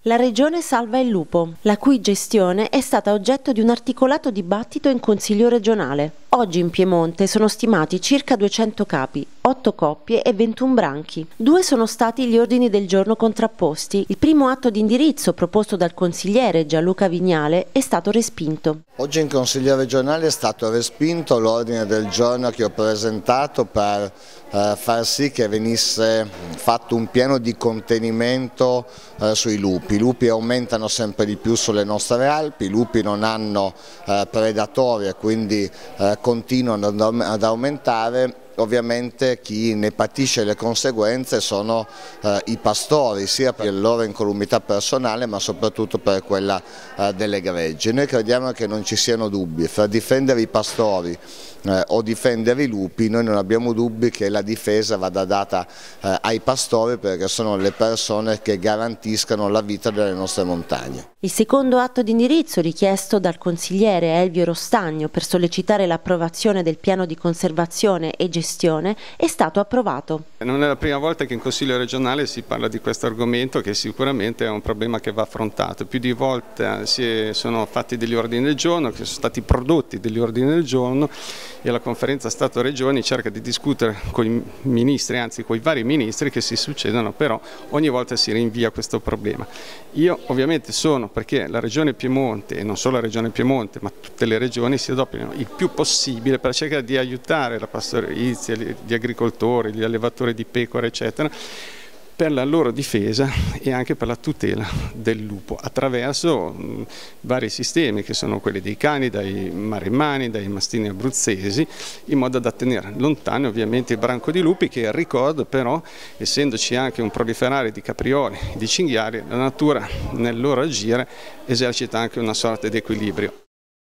La Regione salva il lupo, la cui gestione è stata oggetto di un articolato dibattito in Consiglio regionale. Oggi in Piemonte sono stimati circa 200 capi, 8 coppie e 21 branchi. 2 sono stati gli ordini del giorno contrapposti. Il primo atto di indirizzo proposto dal consigliere Gianluca Vignale è stato respinto. Oggi in Consiglio regionale è stato respinto l'ordine del giorno che ho presentato per far sì che venisse fatto un piano di contenimento sui lupi. I lupi aumentano sempre di più sulle nostre Alpi, i lupi non hanno predatori e quindi continuano ad aumentare. Ovviamente chi ne patisce le conseguenze sono i pastori, sia per la loro incolumità personale ma soprattutto per quella delle greggi. Noi crediamo che non ci siano dubbi, fra difendere i pastori o difendere i lupi noi non abbiamo dubbi che la difesa vada data ai pastori, perché sono le persone che garantiscono la vita delle nostre montagne. Il secondo atto di indirizzo richiesto dal consigliere Elvio Rostagno per sollecitare l'approvazione del piano di conservazione e gestione è stato approvato. Non è la prima volta che in Consiglio regionale si parla di questo argomento, che sicuramente è un problema che va affrontato. Più di volte sono fatti degli ordini del giorno, che sono stati prodotti degli ordini del giorno, e la conferenza Stato-Regioni cerca di discutere con i ministri, anzi con i vari ministri che si succedono, però ogni volta si rinvia questo problema. Io ovviamente sono perché la Regione Piemonte, e non solo la Regione Piemonte, ma tutte le regioni si adoperino il più possibile per cercare di aiutare la pastorizia, gli agricoltori, gli allevatori di pecore, eccetera, per la loro difesa e anche per la tutela del lupo attraverso vari sistemi che sono quelli dei cani, dai maremmani, dai mastini abruzzesi, in modo da tenere lontani ovviamente il branco di lupi, che ricordo però, essendoci anche un proliferare di caprioli, di cinghiali, la natura nel loro agire esercita anche una sorta di equilibrio.